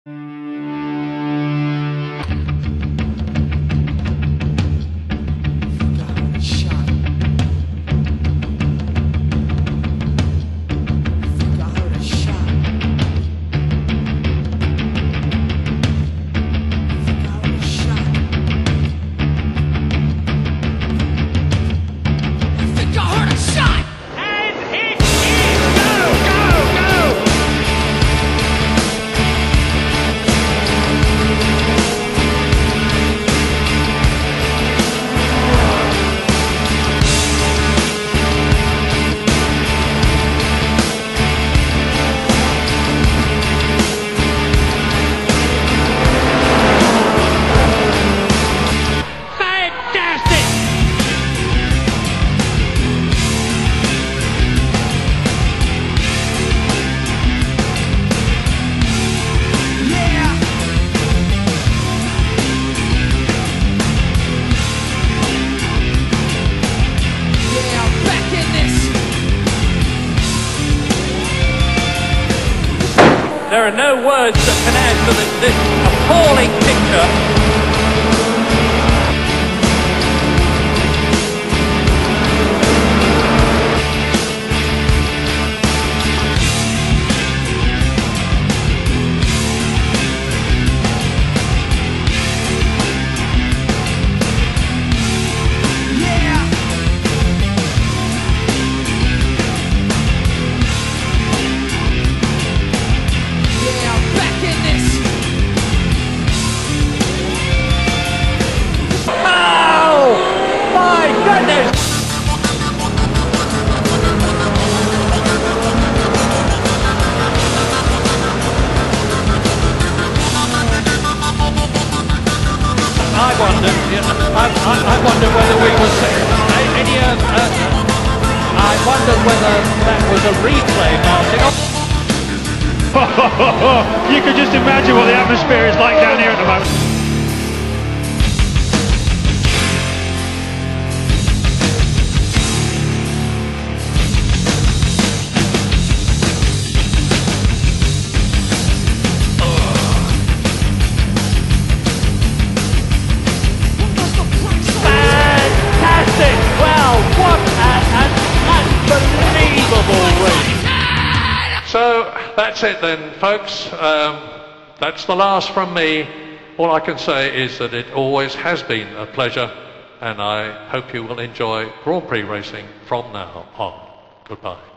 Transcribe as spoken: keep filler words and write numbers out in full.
There are no words that can add to this, this appalling picture. I wondered, you know, I, I, I wondered whether we were uh, any. Uh, uh, I wondered whether that was a replay, Martin. You can just imagine what the atmosphere is like down here at the moment. So that's it then, folks. Um, that's the last from me. All I can say is that it always has been a pleasure, and I hope you will enjoy Grand Prix racing from now on. Goodbye.